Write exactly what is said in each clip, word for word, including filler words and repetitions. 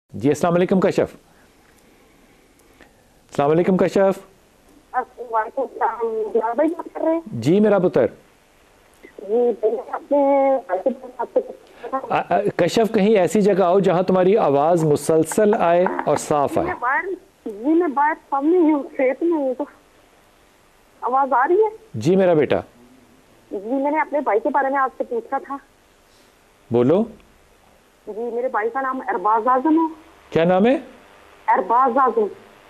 जी अस्सलाम वालेकुम कशफ। अस्सलाम वालेकुम कशफ। जी मेरा पुत्र। कशफ कहीं ऐसी जगह आओ जहां तुम्हारी आवाज मुसलसल आए और साफ आए। जी मैं बाहर सामने हूँ, खेत में हूँ, तो आवाज आ रही है? जी मेरा बेटा। जी मैंने अपने भाई के बारे में आपसे पूछा था। बोलो। जी मेरे भाई का नाम अरबाज आजम है। क्या नाम है? अरबाज आजम।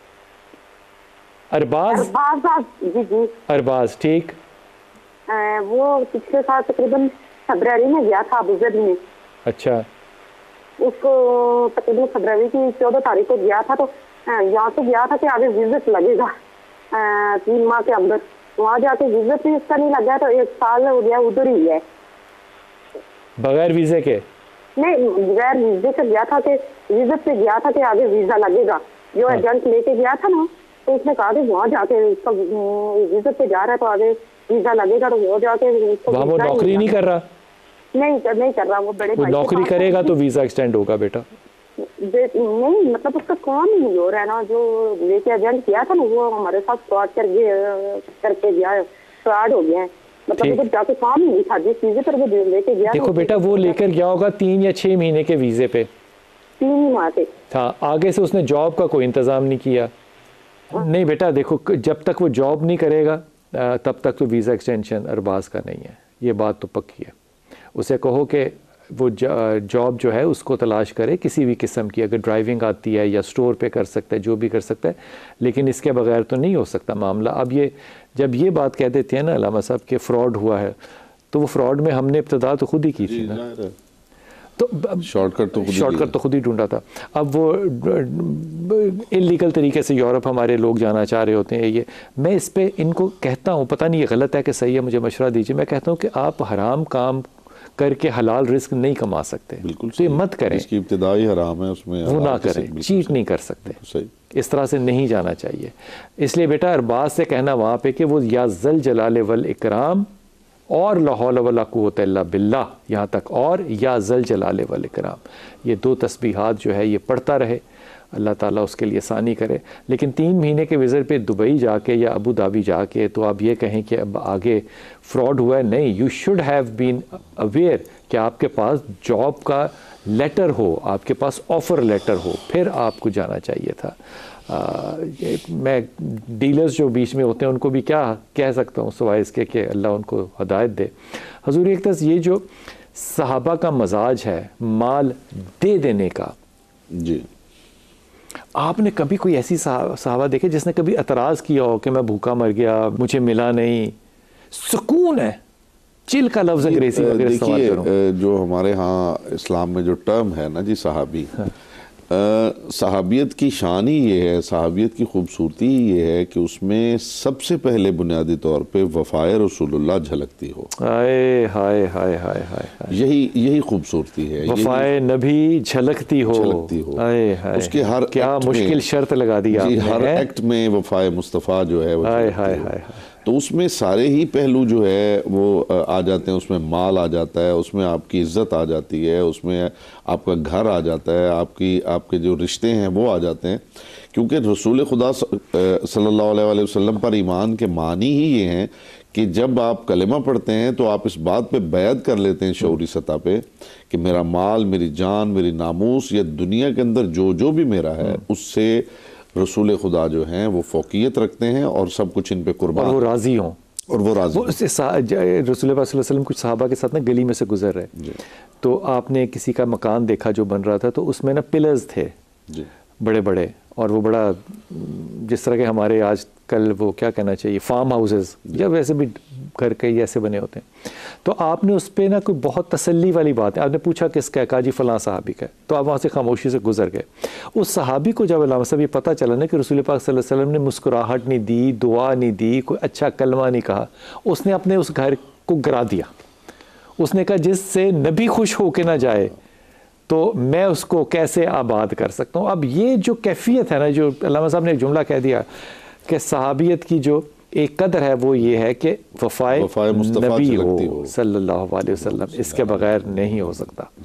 अरबाज अरबाज आजम जी जी अरबाज ठीक। आ, वो पिछले साल तकरीबन फरवरी में गया था अबू धाबी में। अच्छा। उसको तकरीबन फरवरी की चौदह तारीख को गया था, तो यहाँ से गया था कि आगे विजिट लगेगा आ, तीन माह के अंदर। वहाँ जाके विजिट भी इसका नहीं लगा, तो एक साल हो गया उधर ही है बगैर वीजे के। नहीं बगैर वीजे से गया था कि विजिट से गया था कि आगे वीजा लगेगा। जो हाँ। एजेंट लेके गया था ना, तो उसने कहा कि वहाँ जाके उसका विजिट पे जा रहा है तो आगे वीजा लगेगा, तो वो जाके वहाँ वो नौकरी नहीं कर रहा। नहीं कर, नहीं कर रहा। वो बड़े वो नौकरी करेगा तो वीजा एक्सटेंड होगा बेटा। नहीं मतलब उसका काम ही नहीं हो रहा है ना। जो लेके एजेंट किया था ना, वो हमारे साथ फ्रॉड करके करके गया, फ्रॉड हो गया है। मतलब उधर जाके काम ही नहीं था, जिस वीजे पर वो लेके गया। देखो बेटा वो लेकर गया होगा तीन या छह महीने के वीजे पे। तीन माह से हाँ, आगे से उसने जॉब का कोई इंतजाम नहीं किया। नहीं बेटा देखो, जब तक वो जॉब नहीं करेगा तब तक तो वीज़ा एक्सटेंशन अरबाज का नहीं है, ये बात तो पक्की है। उसे कहो कि वो जॉब जो है उसको तलाश करे किसी भी किस्म की, अगर ड्राइविंग आती है या स्टोर पे कर सकता है, जो भी कर सकता है, लेकिन इसके बगैर तो नहीं हो सकता मामला। अब ये जब ये बात कह देते हैं ना अलामा साहब कि फ़्रॉड हुआ है, तो वो फ्रॉड में हमने इब्तदा तो खुद ही की थी ना, तो शॉर्टकट तो शॉर्टकट तो खुद ही ढूंढा था। अब वो इलीगल तरीके से यूरोप हमारे लोग जाना चाह रहे होते हैं। ये मैं इस पे इनको कहता हूँ, पता नहीं ये गलत है कि सही है, मुझे मशवरा दीजिए। मैं कहता हूँ कि आप हराम काम करके हलाल रिस्क नहीं कमा सकते, बिल्कुल तो ये मत करें। इसकी इब्तिदाई हराम है, उसमें वो ना करें, चीट नहीं कर सकते, सही। इस तरह से नहीं जाना चाहिए। इसलिए बेटा अरबाज से कहना वहाँ पे कि वो या ज़ल जलाल वल इकराम और ला हौल वला कुव्वत इल्ला बिल्लाह, यहाँ तक और या ज़ल जलाल वल इकराम, ये दो तस्बीहात जो है ये पढ़ता रहे, अल्लाह ताला उसके लिए आसानी करे। लेकिन तीन महीने के विज़िट पे दुबई जाके या अबू धाबी जाके तो आप ये कहें कि अब आगे फ्रॉड हुआ है, नहीं। You should have been aware कि आपके पास जॉब का लेटर हो, आपके पास ऑफ़र लेटर हो, फिर आपको जाना चाहिए था। आ, ये मैं डीलर्स जो बीच में होते हैं उनको भी क्या कह सकता हूँ सिवाय इसके कि अल्लाह उनको हदायत दे। हुज़ूर एक तरह ये जो सहाबा का मजाज है माल दे देने का, जी आपने कभी कोई ऐसी सहाबा देखे जिसने कभी एतराज़ किया हो कि मैं भूखा मर गया, मुझे मिला नहीं? सुकून है, चिल का लफ्ज़ अंग्रेजी वगैरह इस्तेमाल करूं। जो हमारे यहाँ इस्लाम में जो टर्म है ना जी सहाबी, हाँ। सहाबियत की शान ही ये है, सहाबियत की खूबसूरती ही ये है कि उसमें सबसे पहले बुनियादी तौर पे वफ़ाए रसूलुल्लाह झलकती हो। हाय हाय हाय हाय हाय, यही यही खूबसूरती है, वफ़ाए नबी झलकती हो, झलकती हो। हाय हाय, उसके हर क्या मुश्किल शर्त लगा दी आपने, हर एक्ट में वफ़ाए मुस्तफ़ा जो है वो हाय हाय हाय, तो उसमें सारे ही पहलू जो है वो आ जाते हैं। उसमें माल आ जाता है, उसमें आपकी इज़्ज़त आ जाती है, उसमें आपका घर आ जाता है, आपकी आपके जो रिश्ते हैं वो आ जाते हैं। क्योंकि रसूल खुदा सल्लल्लाहु अलैहि वसल्लम पर ईमान के मानी ही ये हैं कि जब आप कलेमा पढ़ते हैं तो आप इस बात पे बैत कर लेते हैं शऊरी सतह पे कि मेरा माल, मेरी जान, मेरी नामूस, या दुनिया के अंदर जो जो भी मेरा है उससे रसूल खुदा जो हैं वो फ़ौक़ियत रखते हैं और सब कुछ इन पे कुर्बान, और वो राज़ी हों, और वो राज़ी। वो रसूल सल्लल्लाहु अलैहि वसल्लम कुछ सहाबा के साथ ना गली में से गुजर रहे, तो आपने किसी का मकान देखा जो बन रहा था, तो उसमें ना पिलर्स थे जी, बड़े बड़े, और वो बड़ा जिस तरह के हमारे आज कल वो क्या कहना चाहिए फार्म हाउसेस या वैसे भी घर कई ऐसे बने होते हैं। तो आपने उस पर ना कोई बहुत तसल्ली वाली बात है, आपने पूछा किसका है, कहा जी फ़लाँ सहाबी का है, तो आप वहाँ से खामोशी से गुजर गए। उस सहाबी को जब अल्लाह साहब ये पता चला ना कि रसूल पाक सल्लल्लाहु अलैहि वसल्लम ने मुस्कुराहट नहीं दी, दुआ नहीं दी, कोई अच्छा कलमा नहीं कहा, उसने अपने उस घर को गिरा दिया। उसने कहा जिससे नबी खुश हो के ना जाए तो मैं उसको कैसे आबाद कर सकता हूँ। अब ये जो कैफियत है ना, जो अल्लामा साहब ने एक जुमला कह दिया कि सहाबियत की जो एक कदर है वो ये है कि वफ़ाए नबी हो सल्लल्लाहु अलैहि वसल्लम, इसके बगैर नहीं हो सकता।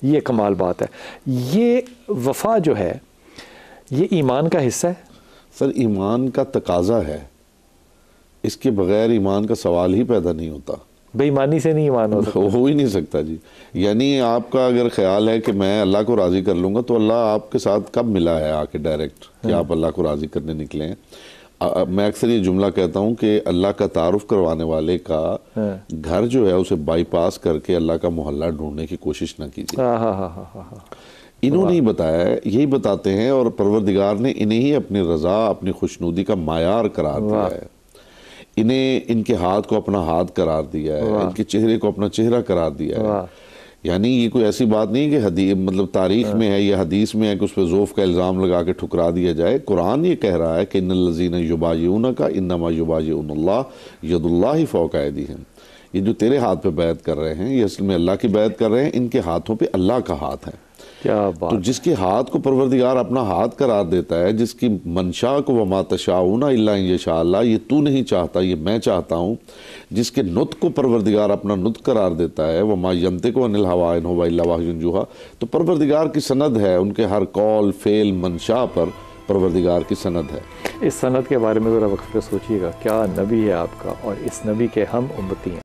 ये कमाल बात है। ये वफ़ा जो है ये ईमान का हिस्सा है सर, ईमान का तकाजा है, इसके बगैर ईमान का सवाल ही पैदा नहीं होता। बेईमानी से नहीं ईमान हो सकता, हो ही नहीं सकता जी। यानी आपका अगर ख्याल है कि मैं अल्लाह को राज़ी कर लूँगा, तो अल्लाह आपके साथ कब मिला है आके डायरेक्ट कि आप अल्लाह को राज़ी करने निकले हैं। आ, मैं अक्सर ये जुमला कहता हूँ कि अल्लाह का तारुफ करवाने वाले का घर जो है उसे बाईपास करके अल्लाह का मोहल्ला ढूंढने की कोशिश ना कीजिए। हाँ हाँ हाँ हाँ हाँ इन्होंने ही बताया है, यही बताते हैं, और परवरदिगार ने इन्हें ही अपनी रज़ा, अपनी खुशनुदी का मायार करार दिया है। इन्हें इनके हाथ को अपना हाथ करार दिया है, इनके चेहरे को अपना चेहरा करार दिया है। यानी ये कोई ऐसी बात नहीं कि हदीस मतलब तारीख में है या हदीस में है कि उस पर ज़ोफ़ का इल्ज़ाम लगा के ठुकरा दिया जाए। कुरान ये कह रहा है कि इन्नल्लज़ीना युबायिऊनका इन्नमा युबायिऊनुल्लाह यदुल्लाहि फ़ौक़ ऐदीहिम। ये जो तेरे हाथ पे बैत कर रहे हैं, ये असल में अल्लाह की बैत कर रहे हैं, इनके हाथों पे अल्लाह का हाथ है। क्या बात। तो जिसके हाथ को परवरदिगार अपना हाथ करार देता है, जिसकी मंशा को वमा तशाऊना इल्ला इन यशा अल्लाह, ये तू नहीं चाहता ये मैं चाहता हूँ, जिसके नुत्क को परवरदिगार अपना नुत्क करार देता है, वमा यंतिकु अनिल हवा इन हुवा इल्ला वह्युन युहा, तो परवरदिगार की सनद है, उनके हर कौल फेल मंशा पर परवरदिगार की सनद है। इस सनद के बारे में ज़रा वक्त पे सोचिएगा, क्या नबी है आपका और इस नबी के हम उम्मती हैं।